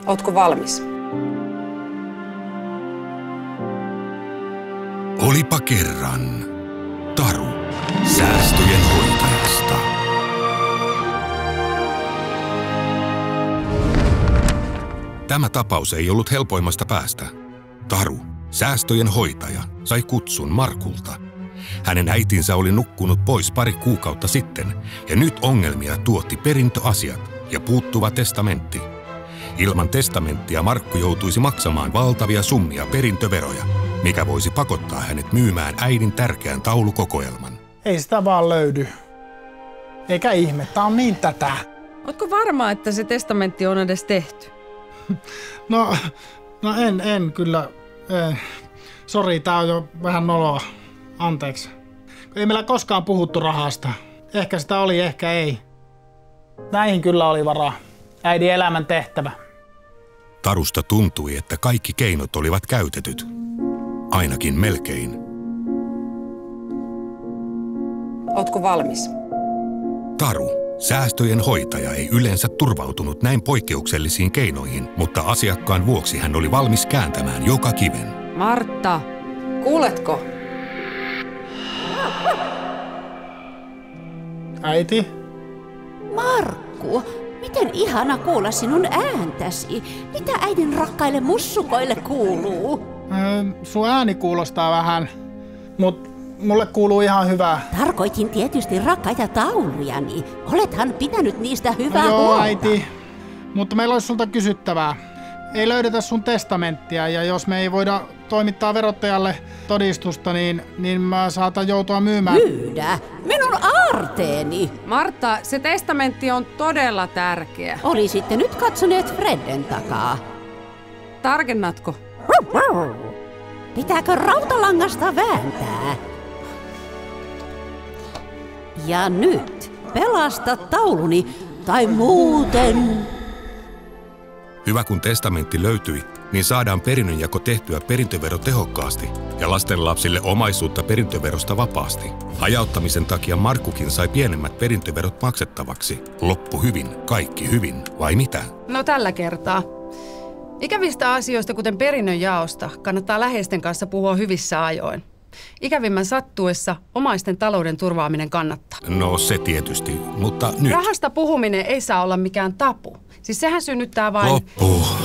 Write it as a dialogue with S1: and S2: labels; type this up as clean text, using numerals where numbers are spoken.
S1: Ootko valmis?
S2: Olipa kerran Taru säästöjen hoitajasta. Tämä tapaus ei ollut helpoimmasta päästä. Taru, säästöjen hoitaja, sai kutsun Markulta. Hänen äitinsä oli nukkunut pois pari kuukautta sitten, ja nyt ongelmia tuotti perintöasiat ja puuttuva testamentti. Ilman testamenttia Markku joutuisi maksamaan valtavia summia perintöveroja, mikä voisi pakottaa hänet myymään äidin tärkeän taulukokoelman.
S3: Ei sitä vaan löydy. Eikä ihme, tää on niin tätä.
S1: Ootko varma, että se testamentti on edes tehty?
S3: No en kyllä. Sori, tää on jo vähän noloa. Anteeksi. Ei meillä koskaan puhuttu rahasta. Ehkä sitä oli, ehkä ei. Näihin kyllä oli varaa. Äidin elämän tehtävä.
S2: Tarusta tuntui, että kaikki keinot olivat käytetyt. Ainakin melkein.
S1: Ootko valmis?
S2: Taru, säästöjen hoitaja, ei yleensä turvautunut näin poikkeuksellisiin keinoihin, mutta asiakkaan vuoksi hän oli valmis kääntämään joka kiven.
S1: Martta, kuuletko?
S3: Äiti?
S4: Markku, miten ihana kuulla sinun ääntäsi. Mitä äidin rakkaille mussukoille kuuluu?
S3: Sun ääni kuulostaa vähän, mut mulle kuuluu ihan hyvää.
S4: Tarkoitin tietysti rakkaita taulujani. Olethan pitänyt niistä hyvää
S3: Joo,
S4: huolta.
S3: äiti. Mutta meillä olisi sulta kysyttävää. Ei löydetä sun testamenttia, ja jos me ei voida toimittaa verottajalle todistusta, niin mä saatan joutua myymään.
S4: Myydä? Minun aarteeni!
S1: Martta, se testamentti on todella tärkeä.
S4: Olisitte nyt katsoneet Fredden takaa.
S1: Tarkennatko?
S4: Pitääkö rautalangasta vääntää? Ja nyt pelasta tauluni, tai muuten...
S2: Hyvä kun testamentti löytyi, niin saadaan perinnönjako tehtyä perintövero tehokkaasti ja lastenlapsille omaisuutta perintöverosta vapaasti. Hajauttamisen takia Markkukin sai pienemmät perintöverot maksettavaksi. Loppu hyvin, kaikki hyvin, vai mitä?
S5: No tällä kertaa. Ikävistä asioista, kuten perinnön jaosta, kannattaa läheisten kanssa puhua hyvissä ajoin. Ikävimmän sattuessa omaisten talouden turvaaminen kannattaa.
S2: No se tietysti, mutta nyt...
S5: Rahasta puhuminen ei saa olla mikään tabu. Siis sehän synnyttää vain...
S2: Loppu.